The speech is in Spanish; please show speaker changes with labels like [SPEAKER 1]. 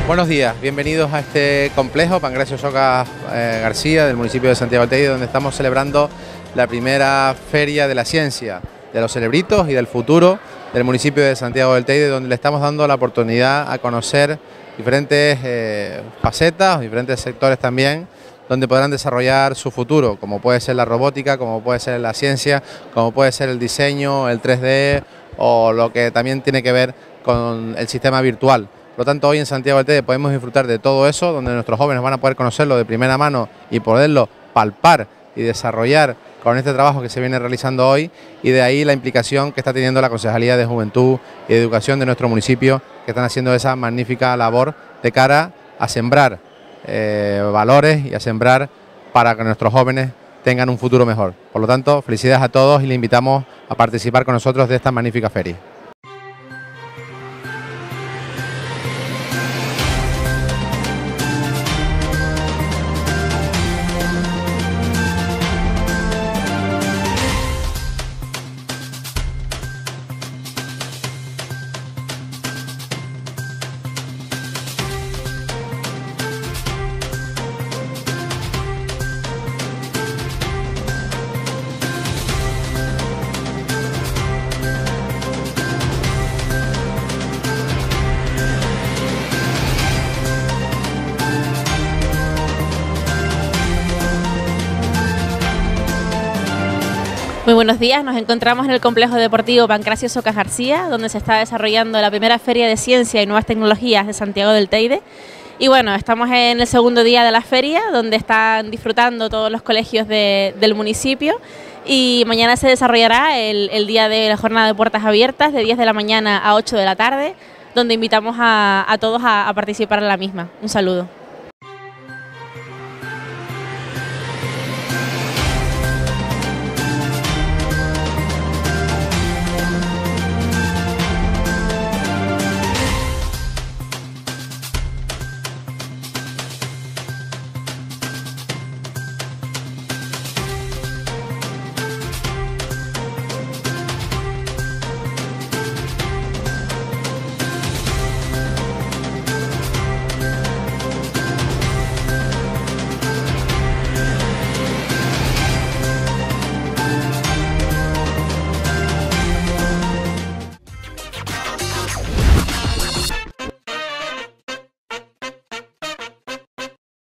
[SPEAKER 1] Buenos días, bienvenidos a este complejo Pancracio Socas García del municipio de Santiago del Teide, donde estamos celebrando la primera feria de la ciencia, de los cerebritos y del futuro del municipio de Santiago del Teide, donde le estamos dando la oportunidad a conocer diferentes facetas, diferentes sectores también, donde podrán desarrollar su futuro, como puede ser la robótica, como puede ser la ciencia, como puede ser el diseño, el 3D o lo que también tiene que ver con el sistema virtual. Por lo tanto, hoy en Santiago del Teide podemos disfrutar de todo eso, donde nuestros jóvenes van a poder conocerlo de primera mano y poderlo palpar y desarrollar con este trabajo que se viene realizando hoy, y de ahí la implicación que está teniendo la Concejalía de Juventud y de Educación de nuestro municipio, que están haciendo esa magnífica labor de cara a sembrar valores y a sembrar para que nuestros jóvenes tengan un futuro mejor. Por lo tanto, felicidades a todos y le invitamos a participar con nosotros de esta magnífica feria.
[SPEAKER 2] Muy buenos días, nos encontramos en el complejo deportivo Pancracio Socas García, donde se está desarrollando la primera Feria de Ciencia y Nuevas Tecnologías de Santiago del Teide. Y bueno, estamos en el segundo día de la feria, donde están disfrutando todos los colegios del municipio, y mañana se desarrollará el día de la jornada de puertas abiertas de 10 de la mañana a 8 de la tarde, donde invitamos a todos a participar en la misma. Un saludo.